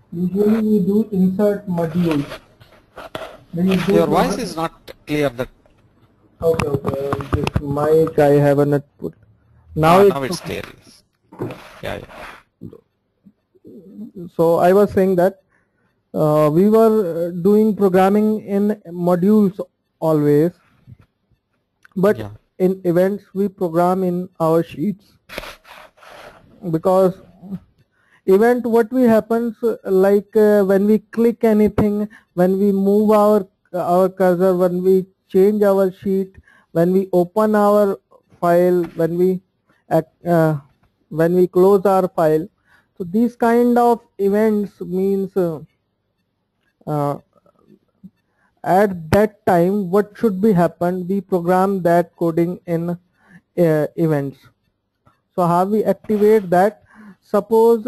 Usually we do insert modules. When you do Your voice is not clear. That okay. This mic I haven't put. Now now it's it's okay. clear. Yeah. So I was saying that we were doing programming in modules always, but Yeah. in events we program in our sheets, because event what we happens like when we click anything, when we move our cursor, when we change our sheet, when we open our file, when we close our file. So these kind of events means uh, at that time what should be happen, we program that coding in events. So how we activate that? Suppose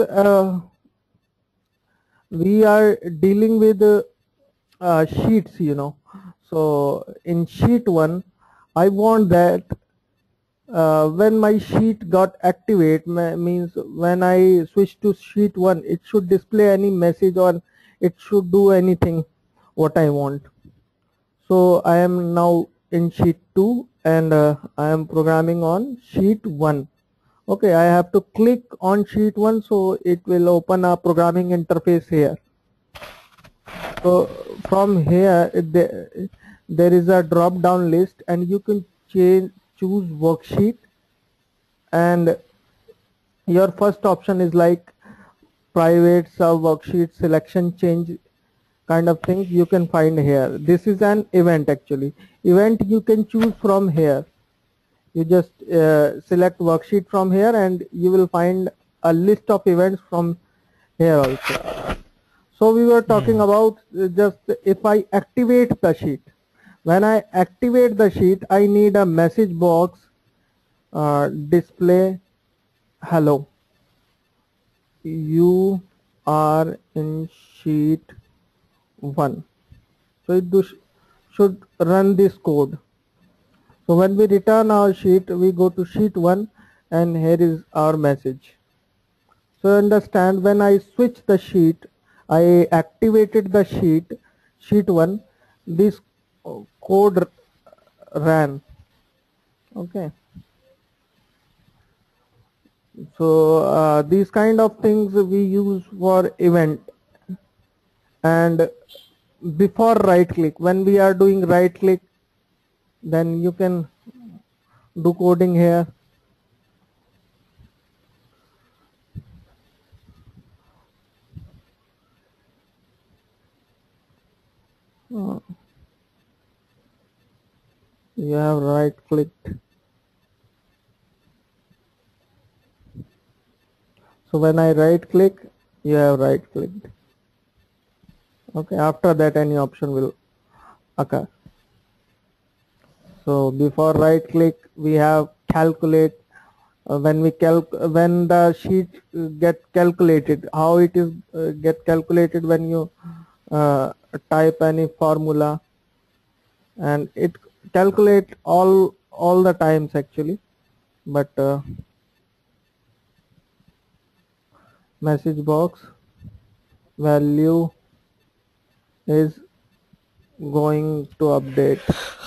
we are dealing with sheets, so in sheet 1 I want that when my sheet got activate, means when I switch to sheet 1, it should display any message or it should do anything what I want. So I am now in sheet 2 and I am programming on sheet 1. Okay, I have to click on sheet 1, so it will open a programming interface here. So from here there is a drop down list and you can choose worksheet, and your first option is like private sub worksheet selection change kind of thing you can find here. This is an event actually. Event you can choose from here. You just select worksheet from here and you will find a list of events from here also. So we were talking about just if I activate the sheet. When I activate the sheet, I need a message box display hello. You are in sheet 1. So it should run this code. So when we return our sheet, we go to sheet 1 and here is our message. So understand, when I switch the sheet, I activated the sheet 1, this code ran. Okay. So these kind of things we use for event. And before right click, when we are doing right click, then you can do coding here. You have right clicked. So when I right click, you have right clicked. Okay, after that any option will occur. So before right click we have calculate. When the sheet get calculated, how it is get calculated when you type any formula, and it calculate all the times actually, but message box value is going to update.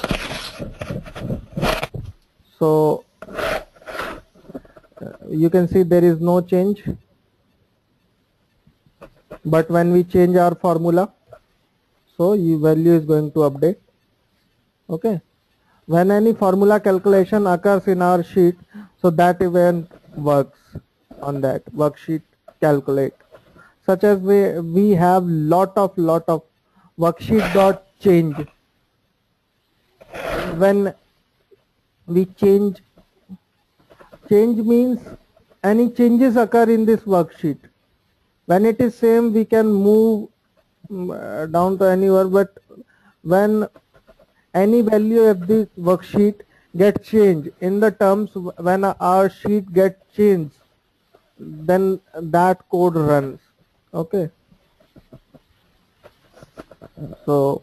So you can see there is no change, but when we change our formula, so value is going to update. Okay, when any formula calculation occurs in our sheet, so that event works on that worksheet calculate. Such as we have lot of worksheet dot change. When we change means any changes occur in this worksheet. When it is same, we can move down to anywhere, but when any value of this worksheet get changed in the terms, when our sheet get changed, then that code runs. Okay, so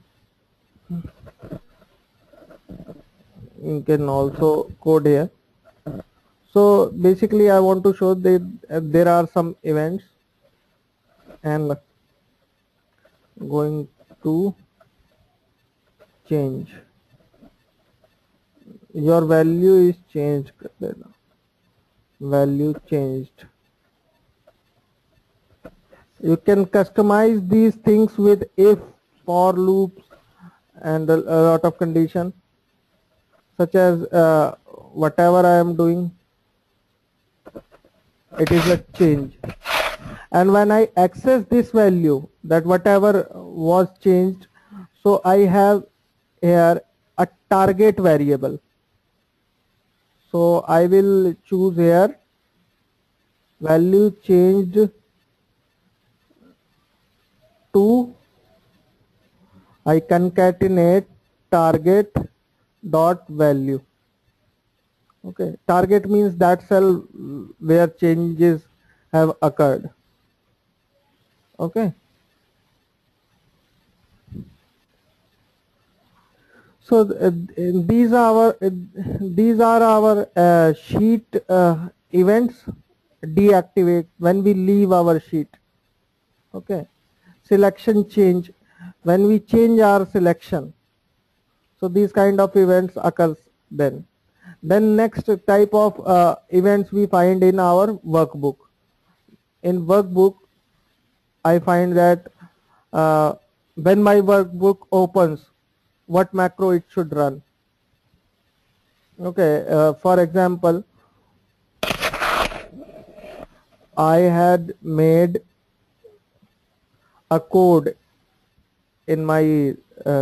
you can also code here. So basically I want to show that there are some events. and going to change. Your value is changed. Value changed. You can customize these things with if, for loops, and a lot of condition, such as whatever I am doing, it is a change. And when I access this value, that whatever was changed, so I have here a target variable. So I will choose here value changed to, I concatenate target dot value. Okay, target means that cell where changes have occurred. Okay, so these are our sheet events deactivate when we leave our sheet. Okay, selection change when we change our selection. So these kind of events occurs then. Then next type of events we find in our workbook. In workbook, I find that when my workbook opens, what macro it should run. Okay, for example, I had made a code in my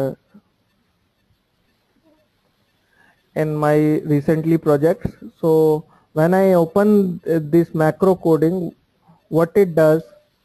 recently projects. So when I open this macro coding, what it does,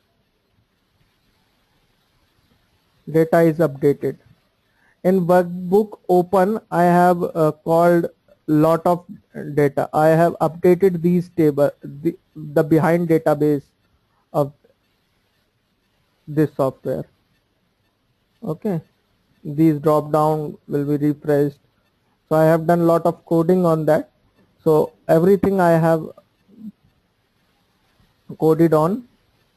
data is updated. In workbook open, I have called lot of data. I have updated these table, the behind database of this software. Okay, these drop down will be refreshed. So I have done lot of coding on that. So everything I have coded on.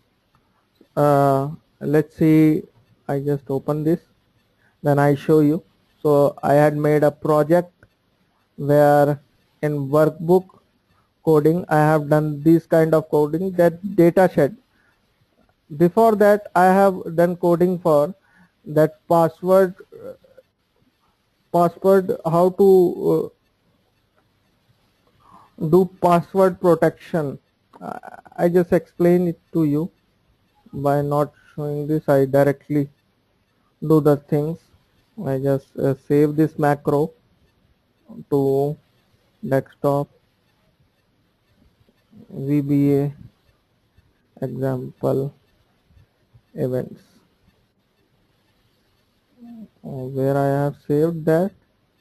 Let's see, I just open this, then I show you. So I had made a project where in workbook coding I have done this kind of coding, that data shed. Before that I have done coding for that password, how to do password protection. I just explain it to you by not showing this. I directly do the things. I just save this macro to desktop, VBA example events, where I have saved that.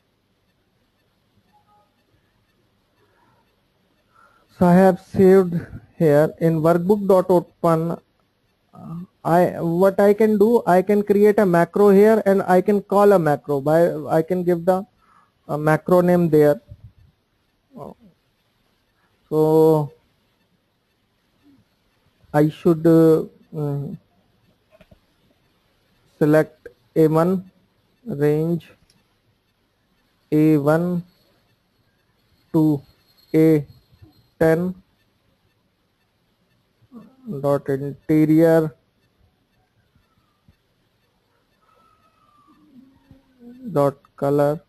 So I have saved here in workbook.open. What I can do, I can create a macro here and I can call a macro by, I can give the macro name there. So I should select A1 range A1 to A10 dot interior dot color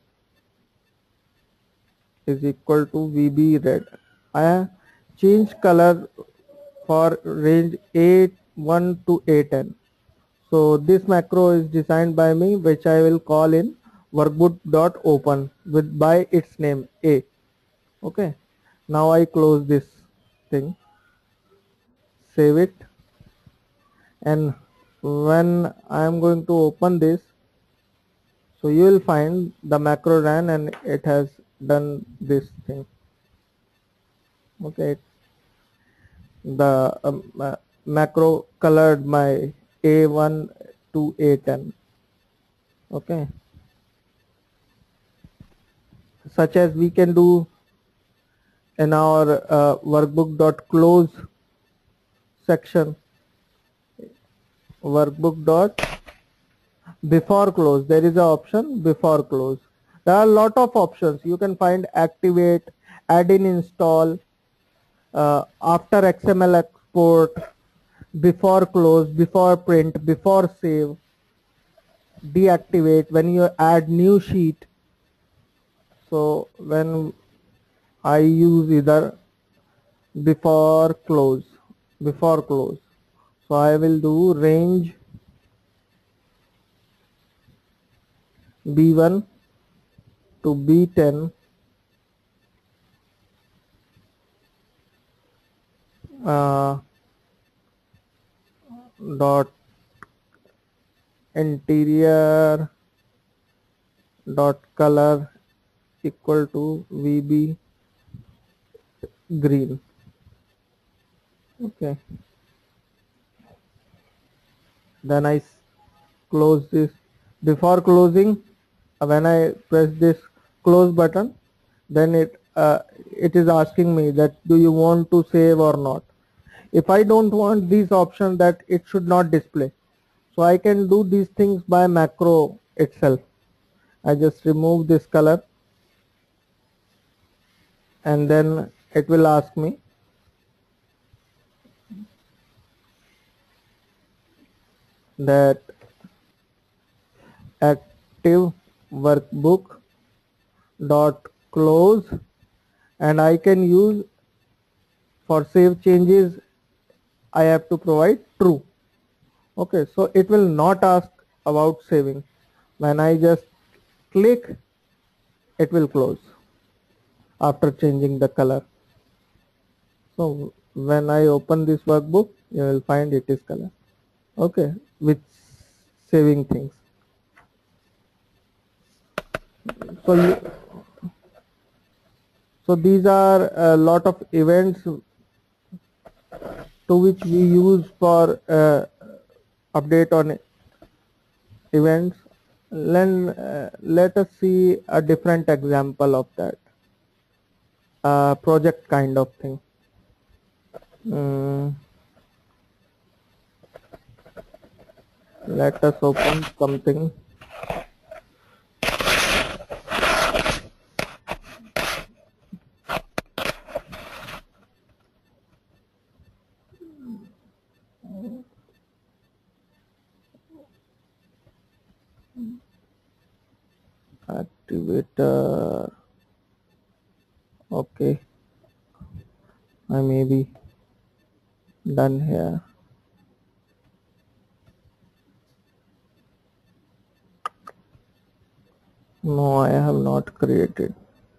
is equal to VB red. I change color for range A1 to A10. So this macro is designed by me, which I will call in workbook.open with by its name A. Okay, now I close this thing, save it, and when I am going to open this, so you will find the macro ran and it has done this thing. Okay, the macro colored my A1 to A10. Okay, such as we can do in our workbook.close section. workbook dot before close. There is an option before close. There are a lot of options. You can find activate, add in, install, after XML export, before close, before print, before save, deactivate, when you add new sheet. So when I use either before close, so I will do range B1 to B10 dot interior dot color equal to VB green. Okay, then I close this. Before closing, when I press this close button, then it is asking me that do you want to save or not. If I don't want these options, that it should not display, so I can do these things by macro itself. I just remove this color and then it will ask me that active workbook dot close, and I can use for save changes I have to provide true. Okay, so it will not ask about saving. When I just click, it will close after changing the color. So when I open this workbook, you will find it is color. Okay, with saving things. So so these are a lot of events to which we use for update on events. Then let us see a different example of that project kind of thing. Let us open something. Activator. Okay, I may be done here. No, I have not created.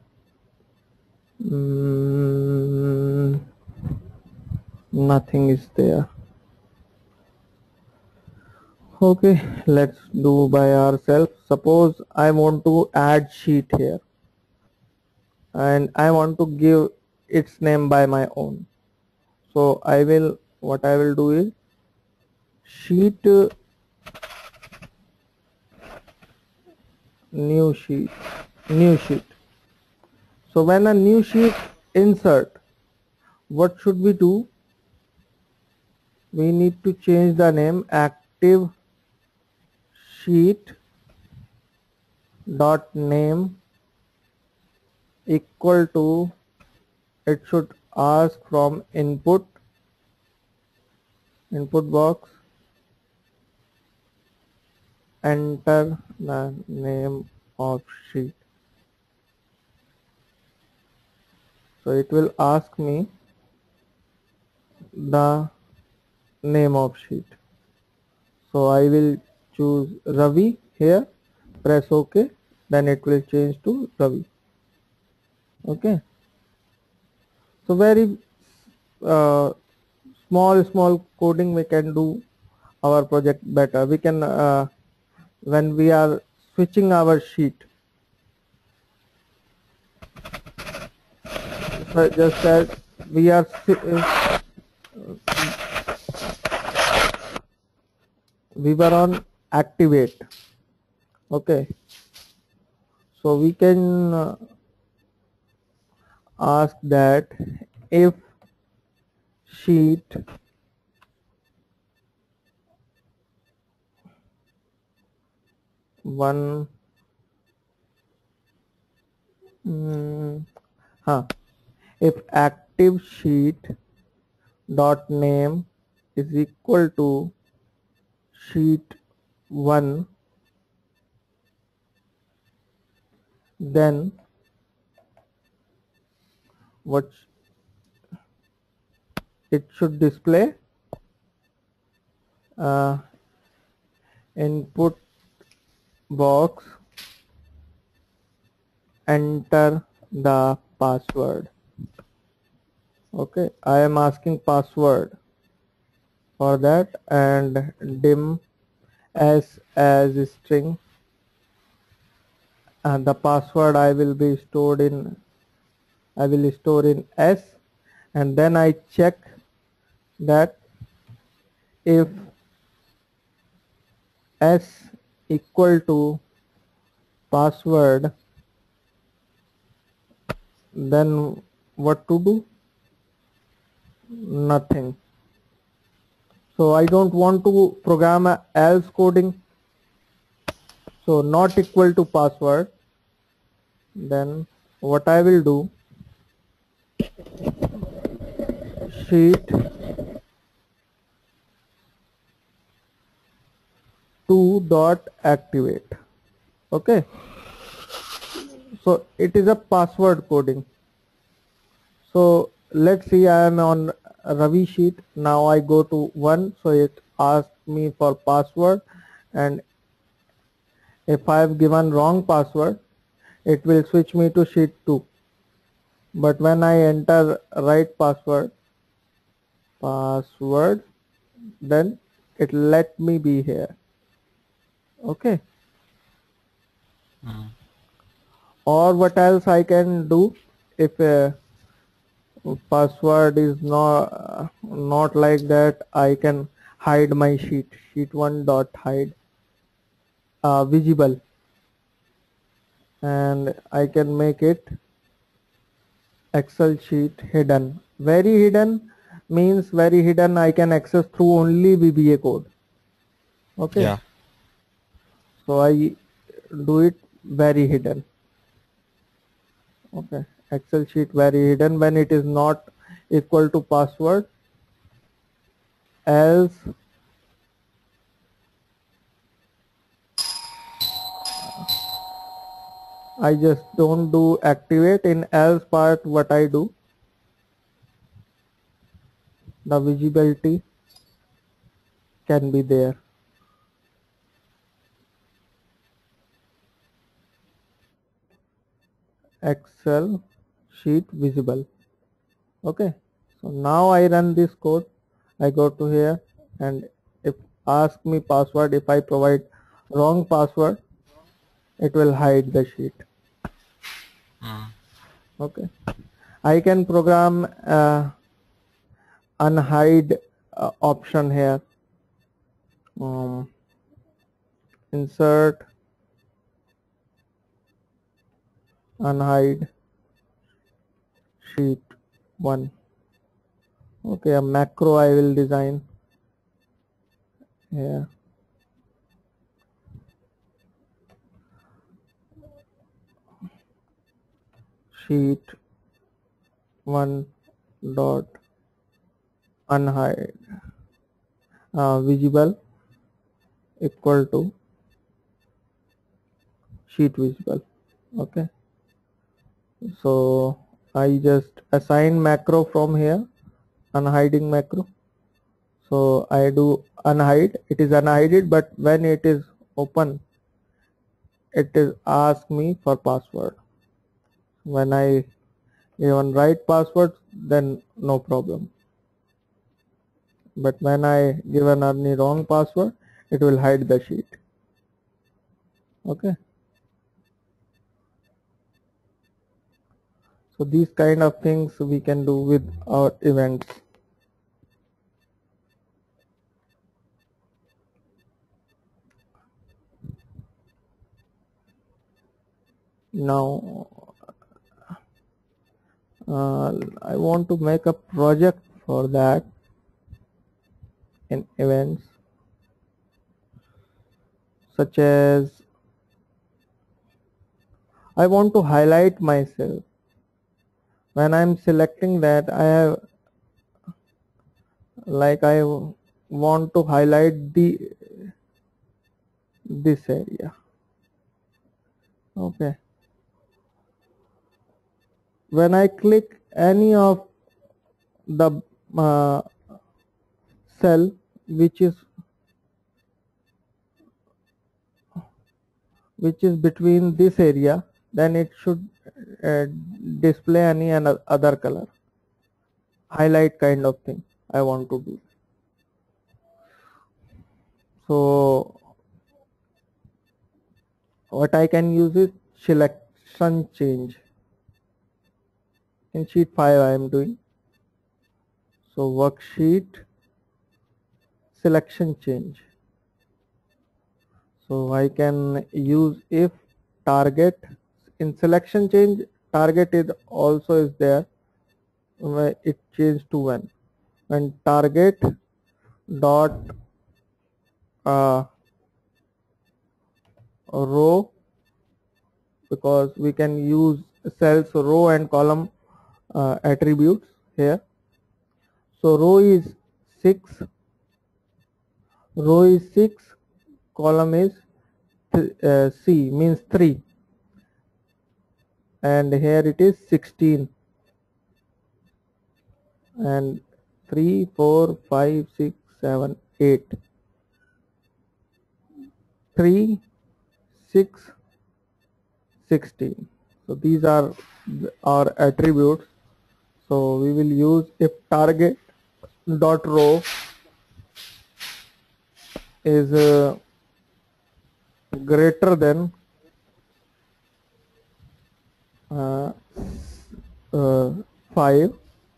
Nothing is there. Okay, let's do by ourselves. Suppose I want to add sheet here and I want to give its name by my own. So what I will do is sheet, new sheet. So when a new sheet insert, what should we do? We need to change the name active sheet dot name equal to, it should ask from input box, enter the name of sheet. So it will ask me the name of sheet. So I will choose Ravi here, press OK, then it will change to Ravi. Okay, so very small coding we can do our project better. We can when we are switching our sheet, so just as we are we were on activate. Okay, so we can ask that if sheet one if active sheet dot name is equal to sheet 1, then what it should display uh, input box, enter the password. Okay, I am asking password for that, and dim s as string, and the password I will store in s, and then I check that if s equal to password, then what to do? Nothing. So I don't want to program a else coding, so not equal to password. Then what I will do, sheet 2 dot activate. Okay, so it is a password coding. So let's see, I am on Ravi sheet. Now I go to 1, so it asks me for password, and if I have given wrong password, it will switch me to sheet 2. But when I enter right password, then it let me be here. Okay. Or what else I can do, if password is not like that, I can hide my sheet 1 dot hide visible, and I can make it Excel sheet hidden. Very hidden means very hidden, I can access through only VBA code. Okay. Yeah. So I do it very hidden. Okay, Excel sheet very hidden when it is not equal to password. Else I just don't do activate. In else part, what I do, the visibility can be there. Excel sheet visible. Okay, so now I run this code. I go to here, and if ask me password, if I provide wrong password, it will hide the sheet. Okay, I can program unhide option here. Insert unhide sheet 1. Okay, a macro I will design here. Sheet 1 dot unhide visible equal to sheet visible. Okay, so I just assign macro from here, unhiding macro. So I do unhide, it is unhided, but when it is open, it is ask me for password. When I even write password, then no problem. But when I given any wrong password, it will hide the sheet. Okay. So these kind of things we can do with our events. Now I want to make a project for that in events, such as I want to highlight myself. When I'm selecting that, I have, like, I want to highlight this area. Okay. When I click any of the cell which is between this area, then it should uh, display any other color, highlight kind of thing I want to do. So what I can use is selection change. In sheet 5 I am doing. So worksheet selection change. So I can use if target. In selection change, target is also is there. Where it changed to when target dot row, because we can use cells row and column attributes here. So row is 6, column is C, means 3, and here it is 16, and 3, 4, 5, 6, 7, 8, 3, 6, 16. So these are our attributes. So we will use if target dot row is greater than uh, 5,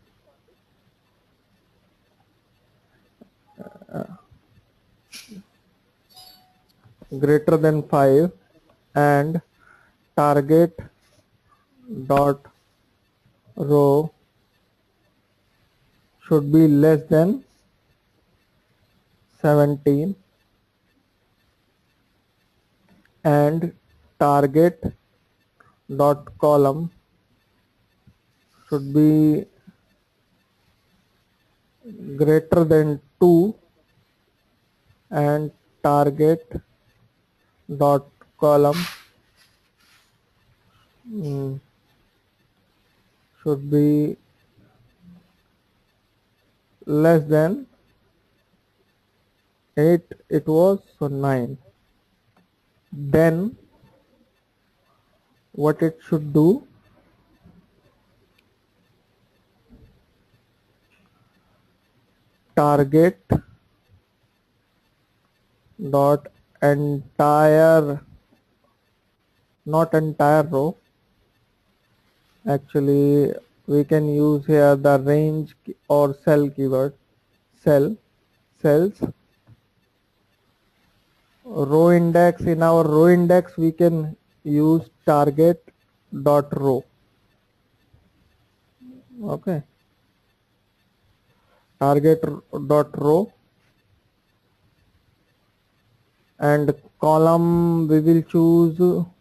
greater than 5, and target dot row should be less than 17, and target dot column should be greater than 2, and target dot column should be less than 8. It was, so 9. Then what it should do, target dot entire, not entire row, actually we can use here the range or cell keyword, cells, row index. In our row index we can use target dot row. Okay, target dot row, and column we will choose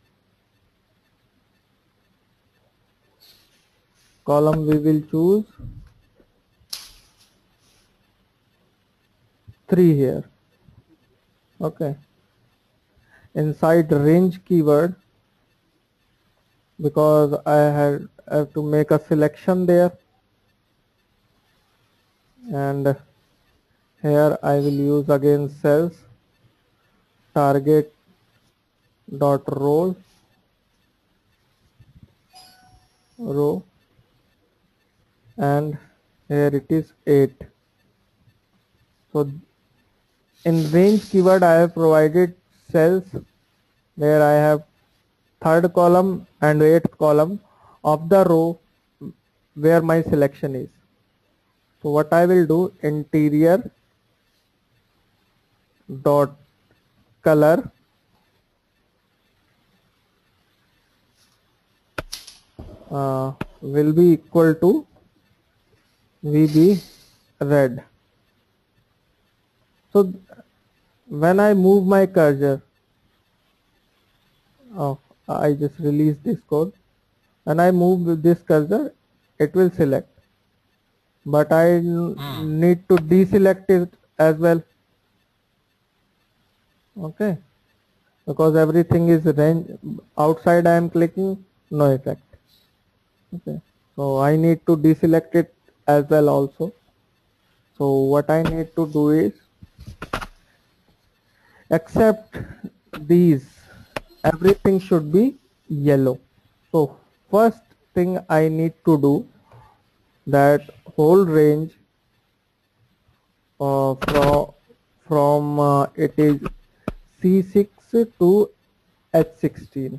3 here. Okay, inside range keyword, because I have to make a selection there, and here I will use again cells, target dot row, and here it is 8. So in range keyword I have provided cells where I have 3rd column and 8th column of the row where my selection is. So what I will do, interior dot color will be equal to VB red. So when I move my cursor, I just release this code and I move with this cursor, it will select, but I need to deselect it as well. Okay, because everything is range outside, I am clicking, no effect. Okay, so I need to deselect it as well also. So what I need to do is accept these, everything should be yellow. So first thing I need to do, that whole range from it is C6 to H16,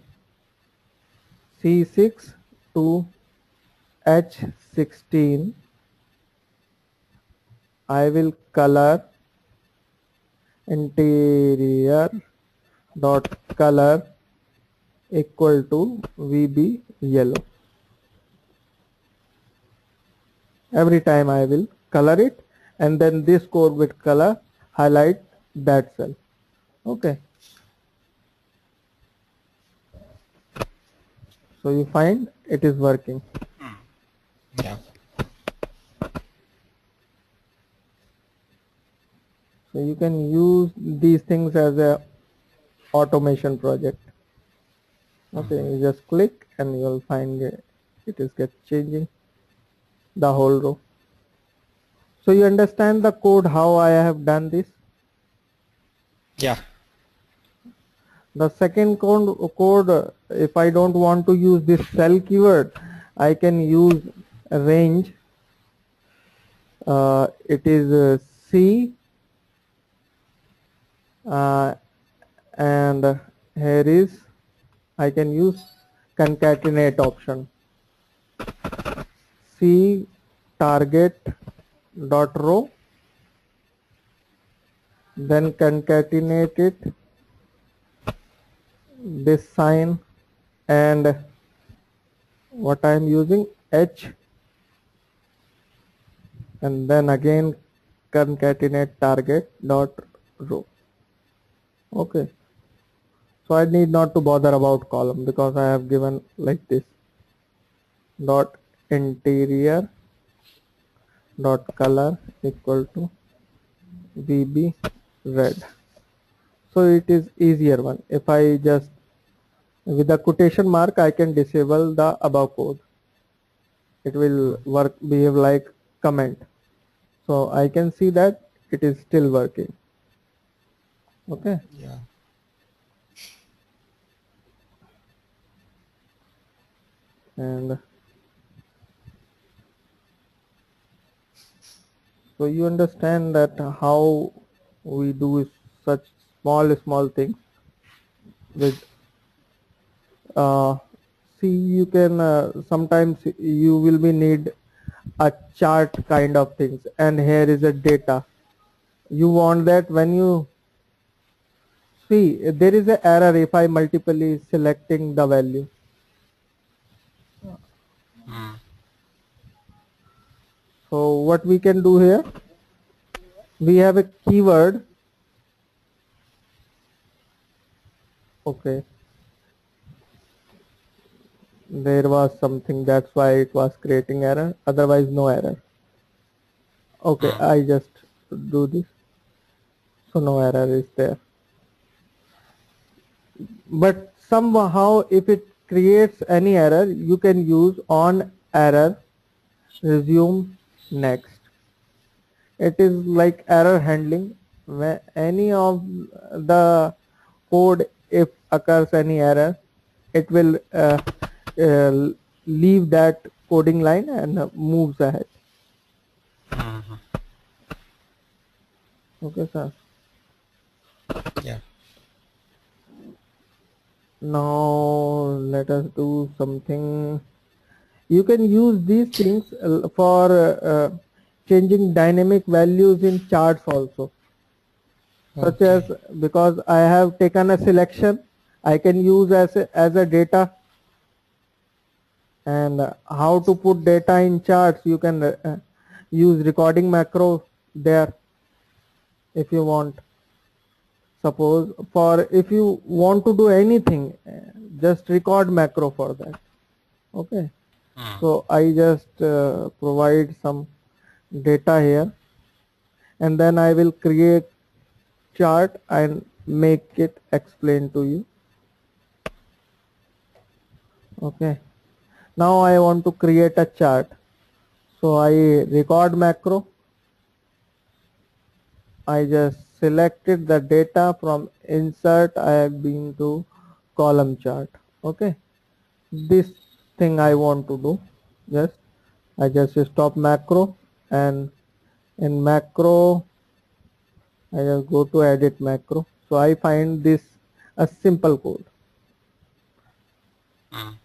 C6 to H16, I will color interior dot color equal to VB yellow. Every time I will color it, and then this code with color highlight that cell. Okay, so you find it is working. Yeah. So you can use these things as a automation project. Okay, you just click and you'll find it is get changing the whole row. So you understand the code how I have done this. Yeah. The second code, if I don't want to use this cell keyword, I can use a range. It is C, and here is, I can use concatenate option. C target dot row, then concatenate it, this sign, and what I am using, H, and then again concatenate target dot row. Okay, so I need not to bother about column because I have given like this, dot interior dot color equal to VB red. So it is easier one. If I just with the quotation mark, I can disable the above code. It will work, behave like comment. So I can see that it is still working. Okay. Yeah. And so you understand that how we do such small things with see, you can sometimes you will be need a chart kind of things, and here is a data. You want that when you see there is an error if I multiply selecting the value. So what we can do here, we have a keyword. Okay, there was something, that's why it was creating error, otherwise no error. Okay, I just do this, so no error is there. But somehow if it creates any error, you can use on error resume next. It is like error handling. When any of the code, if occurs any error, it will leave that coding line and moves ahead. Okay, sir. Yeah. Now let us do something. You can use these things for changing dynamic values in charts also. Such as, because I have taken a selection, I can use as a data, and how to put data in charts, you can use recording macro there if you want. Suppose for if you want to do anything, just record macro for that. Okay, Mm. so I just provide some data here, and then I will create chart and make it explain to you. Okay, now I want to create a chart, so I record macro. I just selected the data from insert. I have been to column chart. Okay, this thing I want to do. Just I just stop macro, and in macro I just go to edit macro. So I find this a simple code. Mm.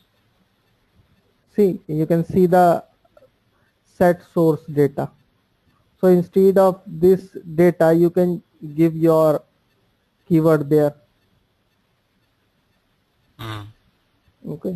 See, you can see the set source data. So instead of this data, you can give your keyword there. Mm. Okay,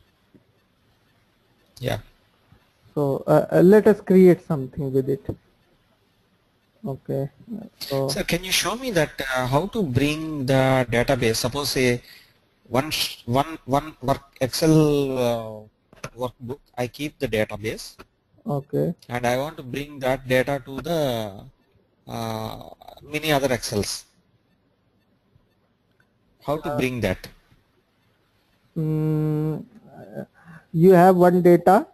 Yeah. so let us create something with it. Okay, so So can you show me that how to bring the database? Suppose say one work Excel workbook, I keep the database, okay, and I want to bring that data to the uh, many other Excels. How to bring that? mm, you have one data.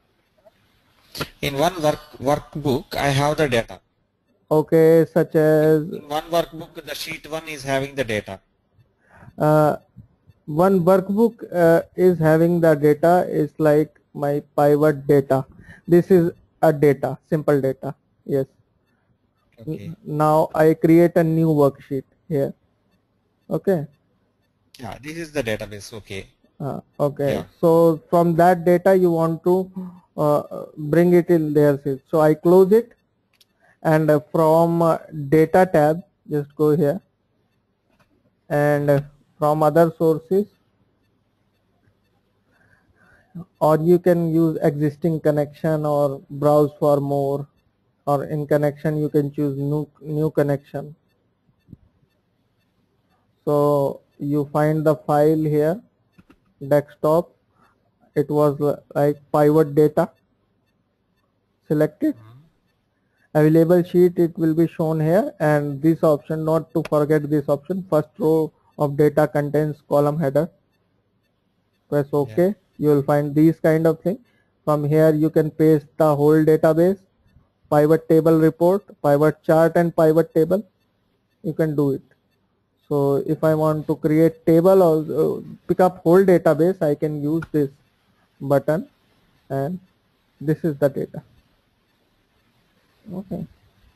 In one workbook, I have the data. Okay, such as In one workbook, the sheet one is having the data. uh, one workbook is having the data is like my pivot data. This is a data, simple data. Yes. Okay. Now I create a new worksheet here. Okay. Yeah, this is the database. Okay. Okay. Yeah. So from that data you want to bring it in there. So I close it, and from data tab, just go here, and from other sources, or you can use existing connection or browse for more, or in connection you can choose new connection. So you find the file here, desktop. It was like pivot data. Select it. Mm. Available sheet, it will be shown here, and this option, not to forget this option, first row of data contains column header. Press Yeah. OK. You will find these kind of thing. From here you can paste the whole database, pivot table report, pivot chart, and pivot table. You can do it. So if I want to create table or pick up whole database, I can use this button, and this is the data. Okay.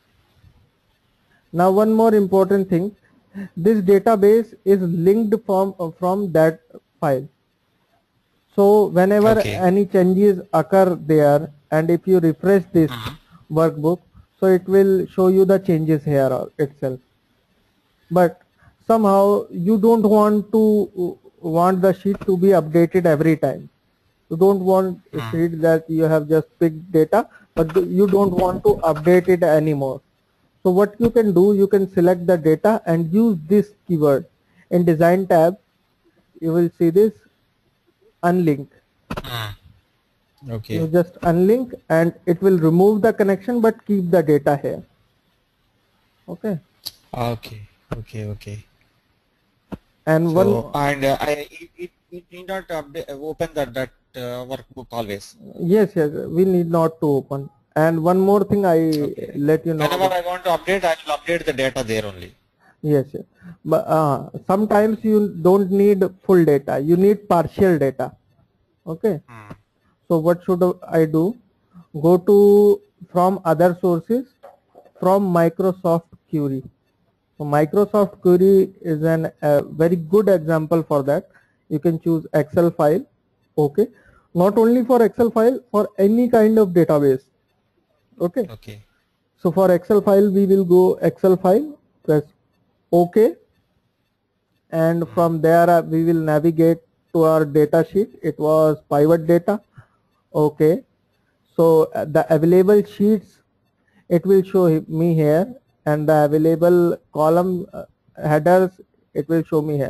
Now one more important thing, this database is linked from that file. So whenever Okay. any changes occur there, and if you refresh this Mm. workbook, so it will show you the changes here itself. But somehow you don't want the sheet to be updated every time. You don't want a Mm. sheet that you have just picked data, but you don't want to update it anymore. So what you can do, you can select the data and use this keyword. In design tab, you will see this unlink. Mm. You Okay. just unlink, and it will remove the connection but keep the data here. Okay. Okay. Okay. Okay. And one, So and it need not update, open that workbook always. yes, yes, we need not to open. And one more thing I Okay. let you know Whenever about. I want to update, I will update the data there only. Yes, yes. But sometimes you don't need full data. You need partial data. Okay. Mm. So what should I do? Go to from other sources, from Microsoft Query. So Microsoft Query is a very good example for that. You can choose Excel file. Okay. Not only for Excel file, for any kind of database. Okay. Okay. So for Excel file, we will go Excel file, press OK, and Mm. from there we will navigate to our data sheet. It was pivot data. Okay. So the available sheets, it will show me here, and the available column headers, it will show me here.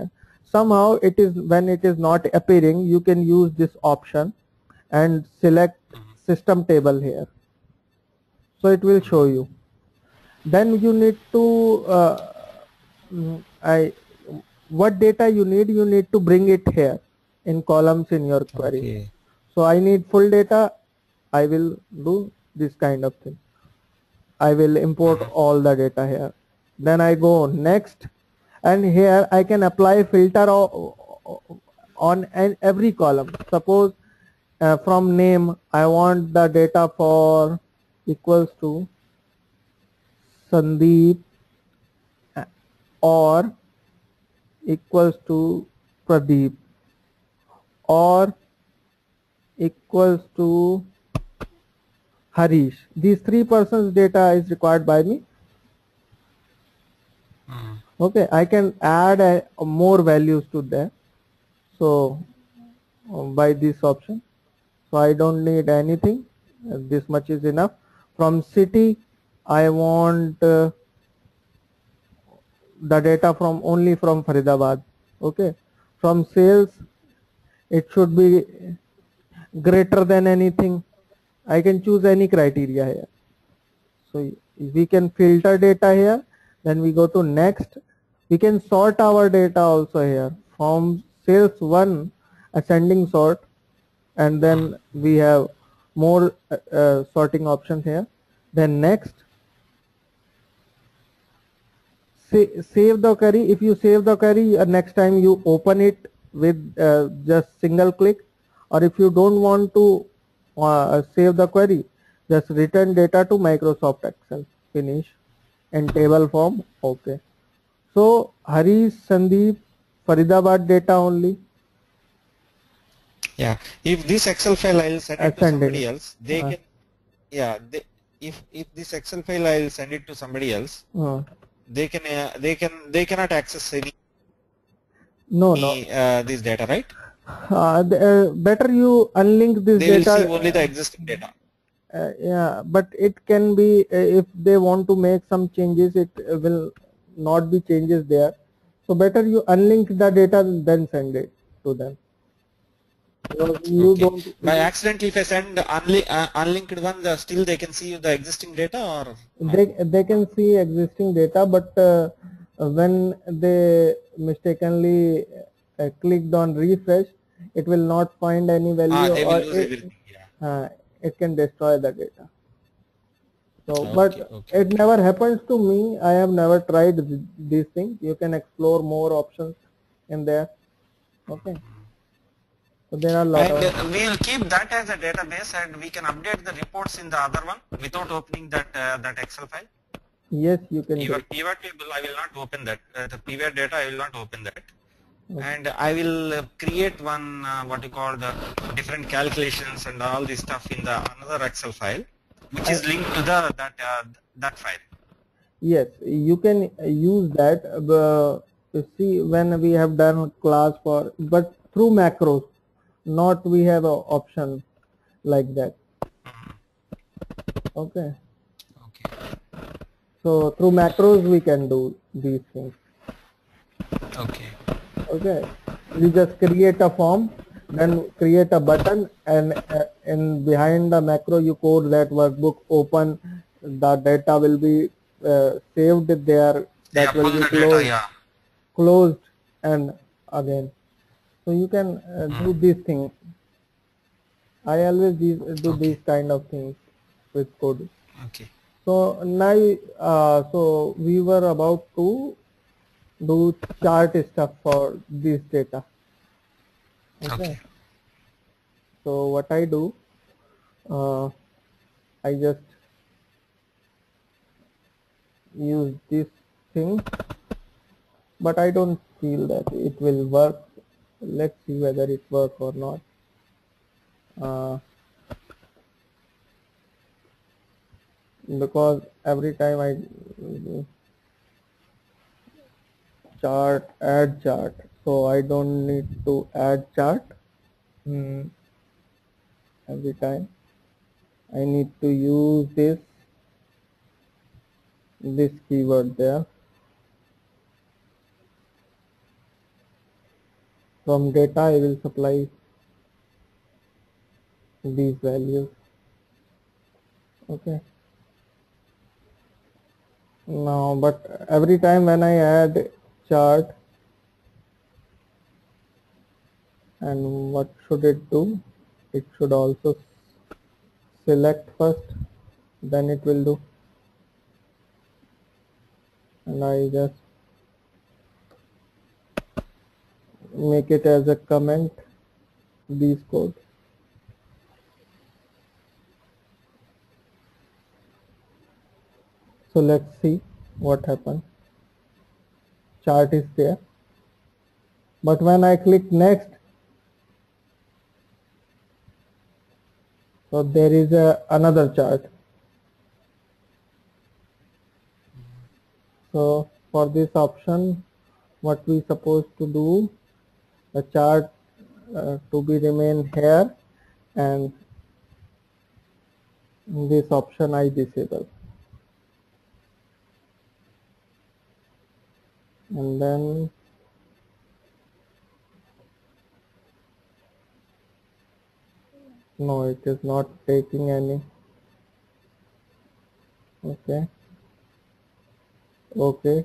somehow it is, when it is not appearing, you can use this option and select system table here, so it will show you. Then you need to I what data you need to bring it here in columns in your query. Okay. So I need full data. I will do this kind of thing. I will import all the data here. Then I go next, and here I can apply filter on every column. Suppose from name I want the data for equals to Sandeep or equals to Pradeep or equals to Harish. These three persons data is required by me. Okay, I can add more values to that. So by this option, so I don't need anything. This much is enough. From city, I want the data from only from Faridabad. Okay, from sales, it should be greater than anything. I can choose any criteria here. So we can filter data here. Then we go to next. We can sort our data also here from sales 1 ascending sort, and then we have more sorting options here. Then next, save the query. If you save the query, next time you open it with just single click, or if you don't want to save the query, just return data to Microsoft Excel. Finish. In table form. Okay. So Harish, Sandeep, Faridabad data only. Yeah. If this Excel file I'll send it to somebody else, they can. Yeah. If this Excel file I'll send it to somebody else, they cannot access any this data, right? Better you unlink this they data. They will see only the existing data. Yeah, but it can be if they want to make some changes, it will not be changes there. So better you unlink the data then send it to them. You okay. Don't. By accident, if I send unlinked one, still they can see the existing data, or they can see existing data, but when they mistakenly clicked on refresh, it will not find any value, they will or lose everything. Yeah. It can destroy the data. So, Okay, but okay, it never happens to me. I have never tried these things. You can explore more options in there. Okay. So there are a lot And of. we will keep that as a database, and we can update the reports in the other one without opening that Excel file. Yes, you can do. Pivot table, I will not open that. The pivot data, I will not open that. Okay. And I will create one what you call the different calculations and all this stuff in the another Excel file, which is linked to that file. Yes, you can use that. See, when we have done class for, but through macros, not we have a option like that. Okay. Okay. So through macros we can do these things. Okay. Okay. You just create a form, then create a button, and behind the macro you code that workbook open. The data will be saved there. That will be closed. Data, Closed and again. So you can do this thing. I always do these kind of things with code. Okay. So now, so we were about to do chart stuff for this data. Okay. So what I do, I just use this thing, but I don't feel that it will work. Let's see whether it works or not. Because every time I chart, add chart, so I don't need to add chart every time. I need to use this keyword there. From data I will supply these values. Okay. Now, but every time when I add chart, and what should it do? It should also select first, then it will do. And I just make it as a comment, these code. So let's see what happens. Chart is there, but when I click next, so there is another chart. So for this option, what we supposed to do, the chart to be remain here, and this option I disable, and then no, it is not taking any. Okay, okay,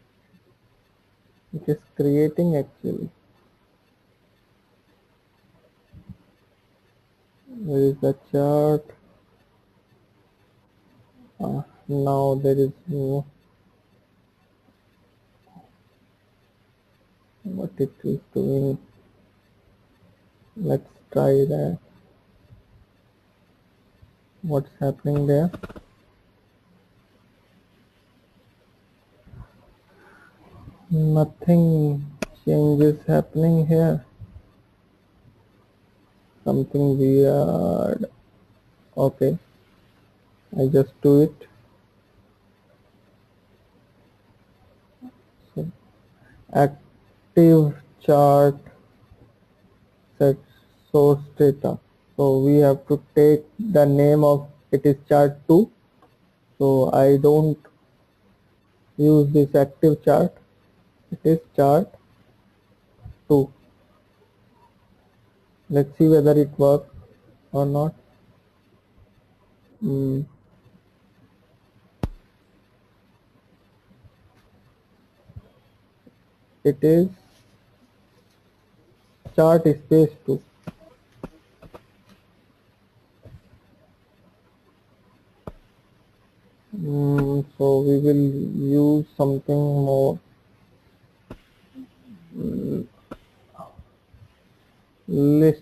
it is creating actually. Where is the chart? Now there is no, what it is doing. Let's try that. What's happening there? Nothing changes happening here. Something weird. Okay, I just do it. So active chart set source data. So we have to take the name of it is chart 2. So I don't use this active chart. It is chart 2. Let's see whether it works or not. It is chart space 2. So we will use something more. List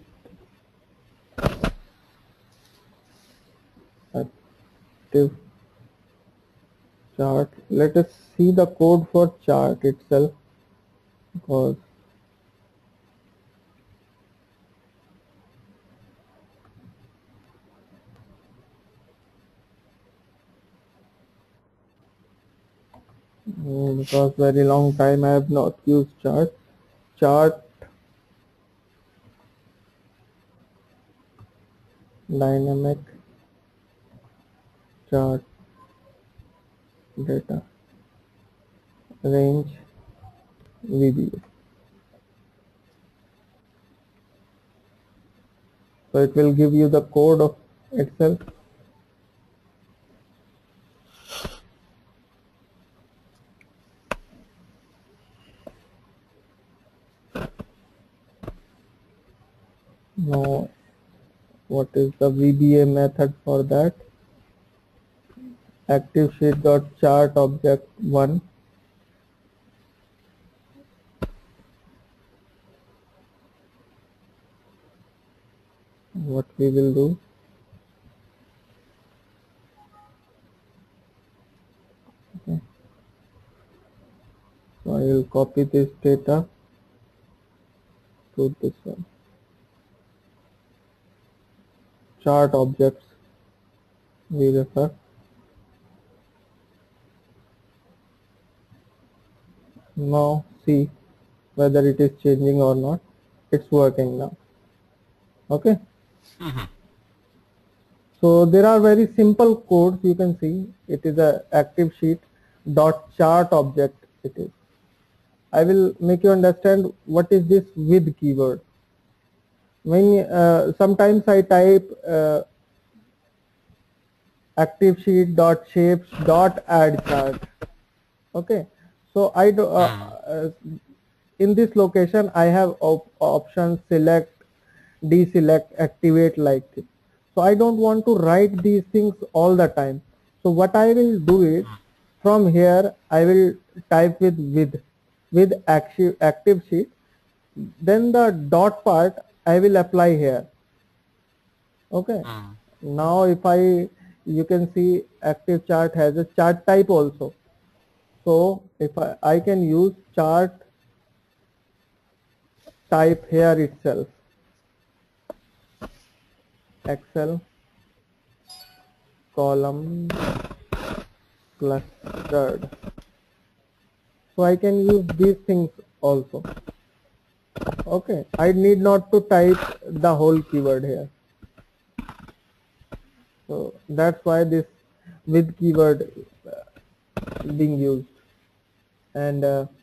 active chart. Let us see the code for chart itself, because very long time I have not used chart. Chart dynamic chart data range VBA. So it will give you the code of itself. Now what is the VBA method for that? Active sheet dot chart object 1. What we will do, okay. So I will copy this data to this one. Chart objects we refer. Now see whether it is changing or not. It's working now. Okay. So there are very simple codes. You can see it is a active sheet dot chart object. It is. I will make you understand what is this with keyword. When sometimes I type active sheet dot shapes dot add chart. Okay, so I do in this location I have options select, deselect, activate, like this. So I don't want to write these things all the time. So what I will do is from here I will type with active sheet, then the dot part I will apply here. Okay, now if you can see active chart has a chart type also. So if I can use chart type here itself, Excel column clustered. So I can use these things also. Okay, I need not to type the whole keyword here. So that's why this with keyword being used, and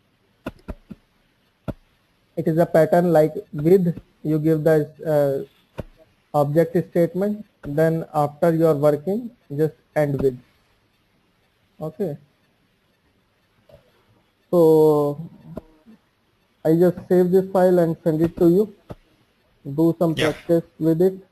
it is a pattern like with you give the object statement, then after you are working just end with. Okay, so I just save this file and send it to you. Do some Yeah. practice with it.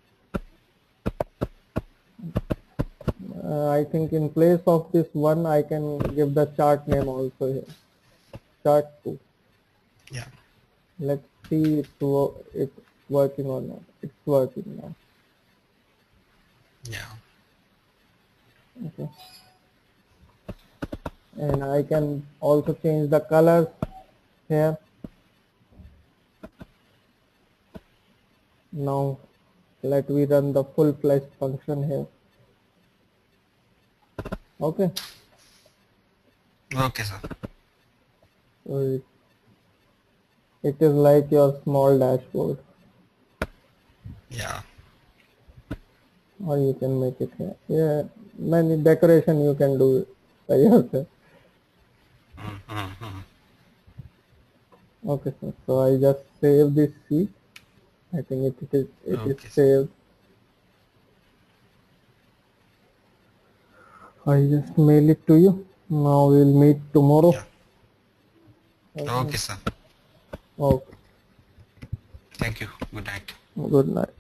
I think in place of this one I can give the chart name also here, chart 2. Yeah. Let's see it's working or not. It's working now. Yeah. Okay, and I can also change the colors here. Now let me run the full-fledged function here. Okay, Okay, sir. so it is like your small dashboard, Yeah. or you can make it here. Yeah, many decoration you can do by yourself. Okay, sir. So I just save this sheet. I think it is Okay, sir. saved. I just mail it to you. Now we'll meet tomorrow. Yeah. Okay. Okay, sir. Okay. Thank you. Good night. Good night.